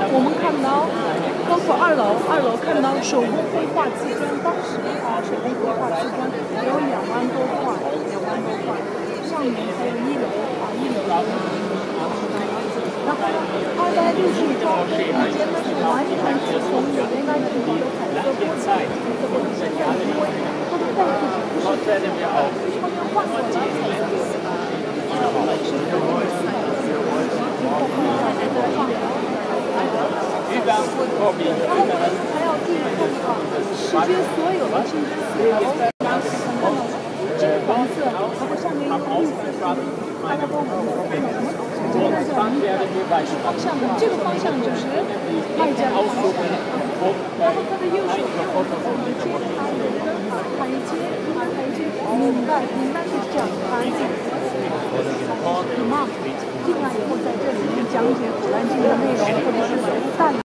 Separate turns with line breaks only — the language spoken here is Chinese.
我们看到，包括二楼看到手工绘画瓷砖，当时手工绘画瓷砖有2万多块，上面还有1楼然后260多空间呢是完全是从原来的这个彩色玻璃，现在因为它的背部不是后面换过来还要地看到世界所有的清真寺楼，然后看到金黄色，然后上面有绿色，大家都这个叫方向，这个方向就是外家的方向。然后它的右手边我们看的接台阶，明白是讲台子。imam 进来以后在这里面讲解古兰经的内容，或者是